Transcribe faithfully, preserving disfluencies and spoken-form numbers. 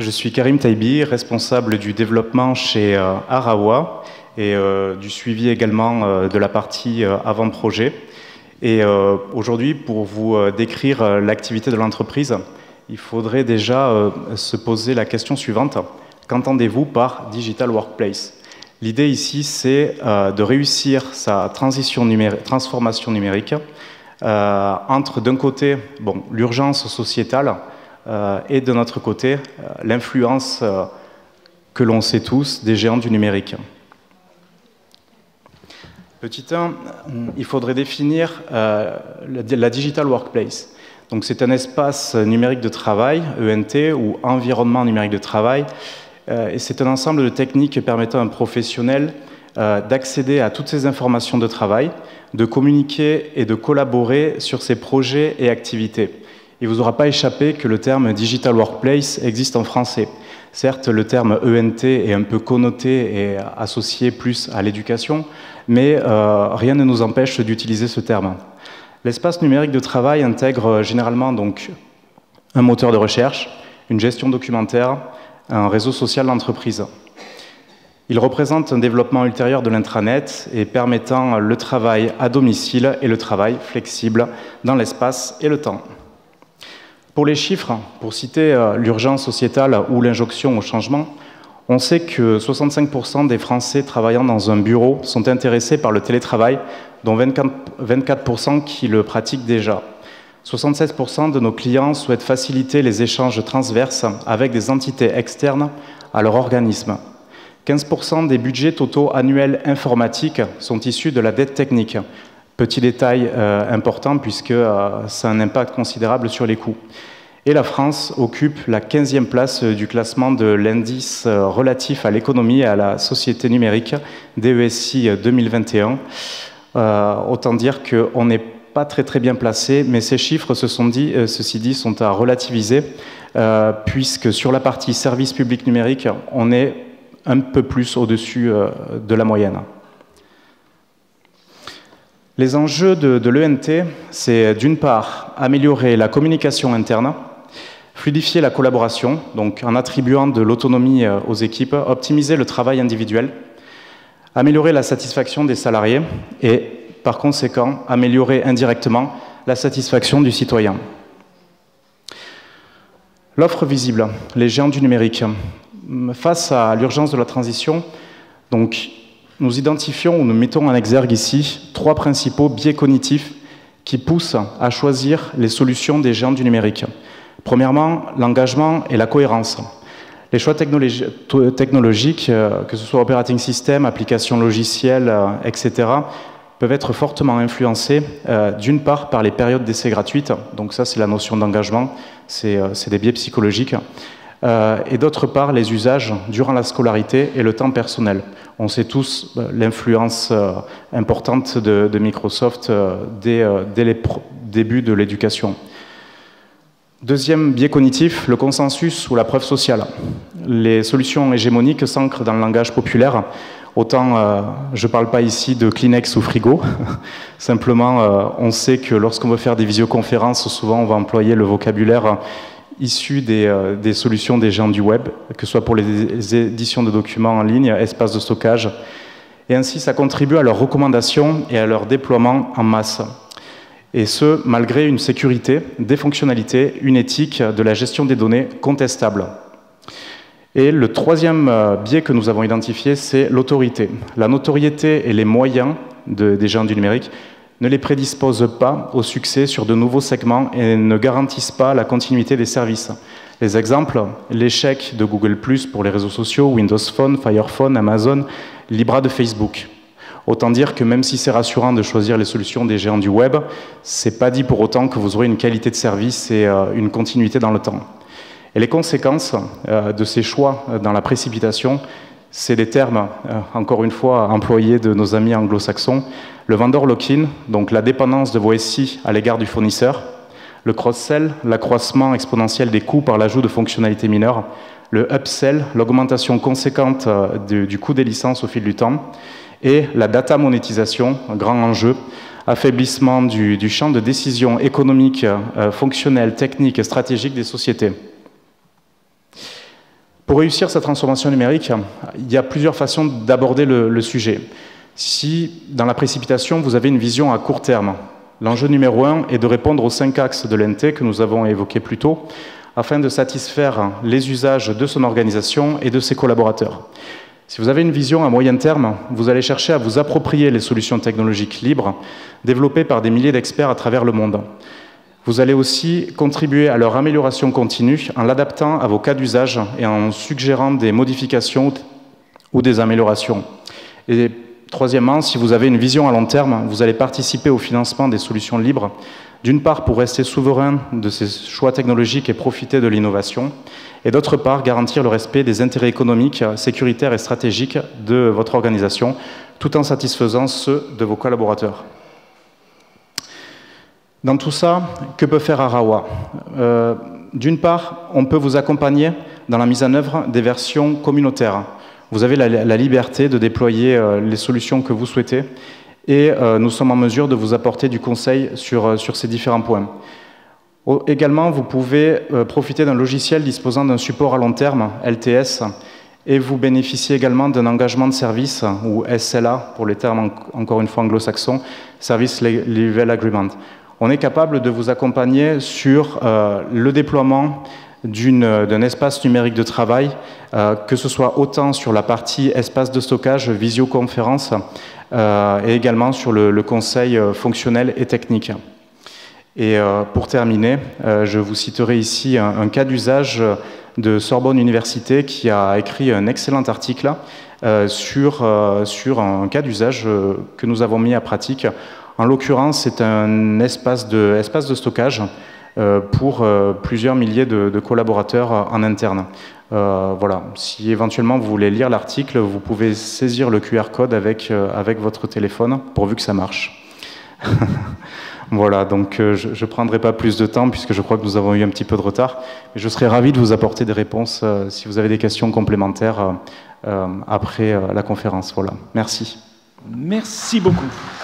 Je suis Karim Taibi, responsable du développement chez euh, Arawa et euh, du suivi également euh, de la partie euh, avant-projet. Et euh, aujourd'hui, pour vous euh, décrire euh, l'activité de l'entreprise, il faudrait déjà euh, se poser la question suivante. Qu'entendez-vous par Digital Workplace? L'idée ici, c'est euh, de réussir sa transition numérique, transformation numérique euh, entre, d'un côté, bon, l'urgence sociétale euh, et de notre côté, euh, l'influence euh, que l'on sait tous des géants du numérique. Petit un, il faudrait définir euh, la Digital Workplace. Donc, c'est un espace numérique de travail, E N T, ou environnement numérique de travail. Euh, et c'est un ensemble de techniques permettant à un professionnel euh, d'accéder à toutes ces informations de travail, de communiquer et de collaborer sur ses projets et activités. Il ne vous aura pas échappé que le terme Digital Workplace existe en français. Certes, le terme E N T est un peu connoté et associé plus à l'éducation, mais euh, rien ne nous empêche d'utiliser ce terme. L'espace numérique de travail intègre généralement donc un moteur de recherche, une gestion documentaire, un réseau social d'entreprise. Il représente un développement ultérieur de l'intranet et permettant le travail à domicile et le travail flexible dans l'espace et le temps. Pour les chiffres, pour citer l'urgence sociétale ou l'injonction au changement, on sait que soixante-cinq pour cent des Français travaillant dans un bureau sont intéressés par le télétravail, dont vingt-quatre pour cent qui le pratiquent déjà. soixante-seize pour cent de nos clients souhaitent faciliter les échanges transverses avec des entités externes à leur organisme. quinze pour cent des budgets totaux annuels informatiques sont issus de la dette technique. Petit détail euh, important puisque euh, ça a un impact considérable sur les coûts. Et la France occupe la quinzième place du classement de l'indice relatif à l'économie et à la société numérique, D E S I deux mille vingt et un. Euh, autant dire qu'on n'est pas très très bien placé, mais ces chiffres, ce sont dit, euh, ceci dit, sont à relativiser, euh, puisque sur la partie service public numérique, on est un peu plus au-dessus euh, de la moyenne. Les enjeux de, de l'E N T, c'est d'une part améliorer la communication interne, fluidifier la collaboration, donc en attribuant de l'autonomie aux équipes, optimiser le travail individuel, améliorer la satisfaction des salariés et, par conséquent, améliorer indirectement la satisfaction du citoyen. L'offre visible, les géants du numérique. Face à l'urgence de la transition, donc, nous identifions ou nous mettons en exergue ici trois principaux biais cognitifs qui poussent à choisir les solutions des géants du numérique. Premièrement, l'engagement et la cohérence. Les choix technologi technologiques, euh, que ce soit operating system, applications logicielles, euh, et cetera, peuvent être fortement influencés euh, d'une part par les périodes d'essai gratuites, donc ça c'est la notion d'engagement, c'est euh, des biais psychologiques, euh, et d'autre part les usages durant la scolarité et le temps personnel. On sait tous euh, l'influence euh, importante de, de Microsoft euh, dès, euh, dès les débuts de l'éducation. Deuxième biais cognitif, le consensus ou la preuve sociale. Les solutions hégémoniques s'ancrent dans le langage populaire. Autant, euh, je ne parle pas ici de Kleenex ou frigo. Simplement, euh, on sait que lorsqu'on veut faire des visioconférences, souvent on va employer le vocabulaire issu des, euh, des solutions des géants du web, que ce soit pour les éditions de documents en ligne, espaces de stockage. Et ainsi, ça contribue à leurs recommandations et à leur déploiement en masse. Et ce, malgré une sécurité, des fonctionnalités, une éthique de la gestion des données contestable. Et le troisième biais que nous avons identifié, c'est l'autorité. La notoriété et les moyens de, des géants du numérique ne les prédisposent pas au succès sur de nouveaux segments et ne garantissent pas la continuité des services. Les exemples, l'échec de Google plus, pour les réseaux sociaux, Windows Phone, Fire Phone, Amazon, Libra de Facebook. Autant dire que même si c'est rassurant de choisir les solutions des géants du web, c'est pas dit pour autant que vous aurez une qualité de service et euh, une continuité dans le temps. Et les conséquences euh, de ces choix dans la précipitation, c'est des termes, euh, encore une fois, employés de nos amis anglo-saxons. Le vendor lock-in, donc la dépendance de vos S I à l'égard du fournisseur. Le cross-sell, l'accroissement exponentiel des coûts par l'ajout de fonctionnalités mineures. Le upsell, l'augmentation conséquente euh, du, du coût des licences au fil du temps. Et la data monétisation, un grand enjeu, affaiblissement du, du champ de décision économique, euh, fonctionnelle, technique et stratégique des sociétés. Pour réussir cette transformation numérique, il y a plusieurs façons d'aborder le, le sujet. Si, dans la précipitation, vous avez une vision à court terme, l'enjeu numéro un est de répondre aux cinq axes de l'N T que nous avons évoqués plus tôt, afin de satisfaire les usages de son organisation et de ses collaborateurs. Si vous avez une vision à moyen terme, vous allez chercher à vous approprier les solutions technologiques libres développées par des milliers d'experts à travers le monde. Vous allez aussi contribuer à leur amélioration continue en l'adaptant à vos cas d'usage et en suggérant des modifications ou des améliorations. Et troisièmement, si vous avez une vision à long terme, vous allez participer au financement des solutions libres, d'une part pour rester souverain de ces choix technologiques et profiter de l'innovation, et d'autre part garantir le respect des intérêts économiques, sécuritaires et stratégiques de votre organisation, tout en satisfaisant ceux de vos collaborateurs. Dans tout ça, que peut faire Arawa? euh, D'une part, on peut vous accompagner dans la mise en œuvre des versions communautaires. Vous avez la, la liberté de déployer euh, les solutions que vous souhaitez et euh, nous sommes en mesure de vous apporter du conseil sur, euh, sur ces différents points. Au, également, vous pouvez euh, profiter d'un logiciel disposant d'un support à long terme, L T S, et vous bénéficiez également d'un engagement de service, ou S L A, pour les termes en, encore une fois anglo-saxons, Service Level Agreement. On est capable de vous accompagner sur euh, le déploiement d'un espace numérique de travail, euh, que ce soit autant sur la partie espace de stockage, visioconférence, euh, et également sur le, le conseil euh, fonctionnel et technique. Et euh, pour terminer, euh, je vous citerai ici un, un cas d'usage de Sorbonne Université qui a écrit un excellent article euh, sur, euh, sur un cas d'usage euh, que nous avons mis à pratique. En l'occurrence, c'est un espace de, espace de stockage euh, pour euh, plusieurs milliers de, de collaborateurs en interne. Euh, voilà. Si éventuellement vous voulez lire l'article, vous pouvez saisir le Q R code avec, euh, avec votre téléphone, pourvu que ça marche. Voilà, donc euh, je ne prendrai pas plus de temps puisque je crois que nous avons eu un petit peu de retard. Mais je serais ravi de vous apporter des réponses euh, si vous avez des questions complémentaires euh, euh, après euh, la conférence. Voilà. Merci. Merci beaucoup.